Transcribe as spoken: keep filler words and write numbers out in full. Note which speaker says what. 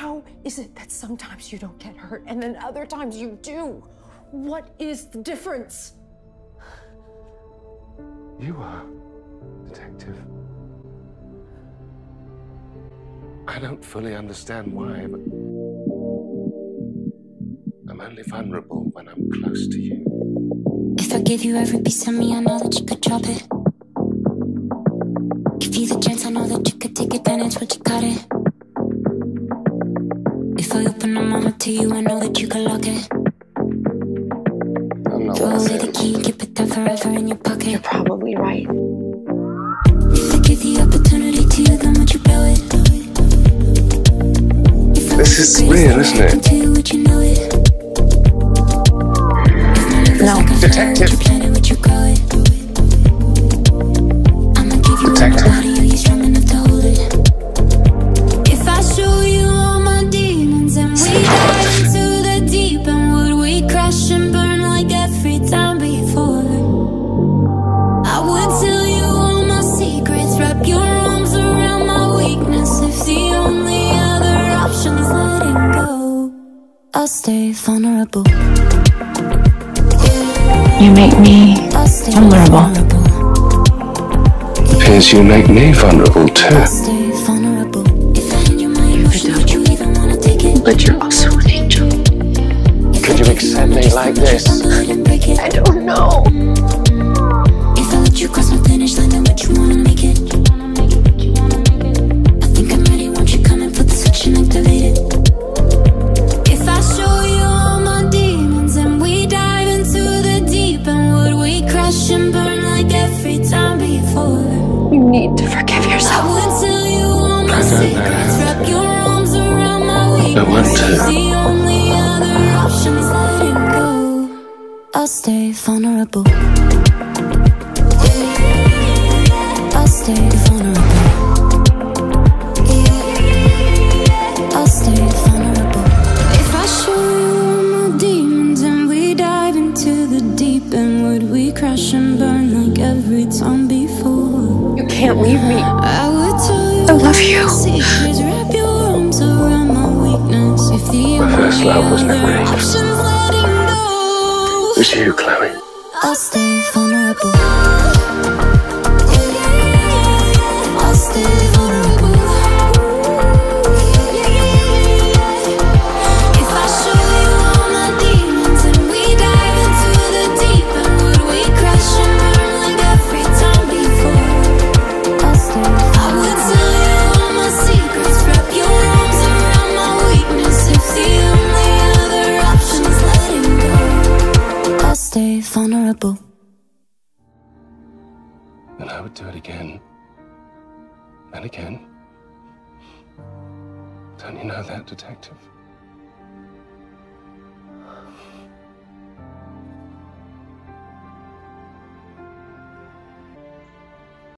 Speaker 1: How is it that sometimes you don't get hurt and then other times you do? What is the difference?
Speaker 2: You are, Detective. I don't fully understand why, but I'm only vulnerable when I'm close to you.
Speaker 3: If I gave you every piece of me, I know that you could drop it. Give you the chance, I know that you could take advantage, but you got it. If I open up my heart to you, I know that you could lock it.
Speaker 2: I'm not
Speaker 3: Throw away
Speaker 2: worth
Speaker 3: the
Speaker 2: it.
Speaker 3: key, keep it there forever in your pocket.
Speaker 1: You're probably right.
Speaker 3: If I give the opportunity to you, then would you blow it? If I
Speaker 2: This
Speaker 3: was
Speaker 2: is
Speaker 3: the greatest
Speaker 2: real,
Speaker 3: that
Speaker 2: isn't it?
Speaker 3: happened to you, would you know it? If my love was
Speaker 1: No.
Speaker 3: like a flower, would you plant it, would you grow it? I'ma give you all my
Speaker 2: Detective.
Speaker 3: body, are you strong enough to hold it? If I show you all my demons and we dive into the deep end, would we crash and burn like every time before? I would tell you all my secrets, wrap your arms around my weakness. If the only other option is letting go, I'll stay vulnerable.
Speaker 4: You make me
Speaker 3: I'll stay
Speaker 4: vulnerable.
Speaker 2: Appears you make me vulnerable too.
Speaker 3: I'll stay vulnerable. If I hand you my emotions, would you even wanna take it?
Speaker 1: But you're also an angel.
Speaker 2: Could you accept me like this?
Speaker 1: I don't know.
Speaker 3: If I let you cross my finish line, then would you wanna make it? I think I'm ready, won't you come and put the switch and activate it? If I show you all my demons and we dive into the deep end, would we crash and burn like every time before?
Speaker 1: You need to forgive
Speaker 3: I
Speaker 1: yourself.
Speaker 3: would tell you all my
Speaker 2: I don't know
Speaker 3: secrets,
Speaker 2: how
Speaker 3: wrap your arms around my
Speaker 2: I want
Speaker 3: weakness.
Speaker 2: to.
Speaker 3: If the only other option is letting go, I'll stay vulnerable. I'll stay vulnerable. I'll stay vulnerable. If I show you all my demons and we dive into the deep end, would we crash and burn like every time before?
Speaker 1: You can't leave me.
Speaker 3: I would tell you
Speaker 1: I love you.
Speaker 3: all my secrets, wrap your arms around my weakness. If the
Speaker 2: My first
Speaker 3: only
Speaker 2: love was never
Speaker 3: other
Speaker 2: easy.
Speaker 3: option's letting go,
Speaker 2: It's you, Chloe.
Speaker 3: I'll stay vulnerable. I'll stay vulnerable. If I show you all my demons and we dive into the deep end, would we crash and burn like every time before? I'll stay. I would tell you all my secrets, wrap your arms around my weakness. If the only other option is letting go, I'll stay vulnerable.
Speaker 2: And I would do it again. And again. Don't you know that, Detective?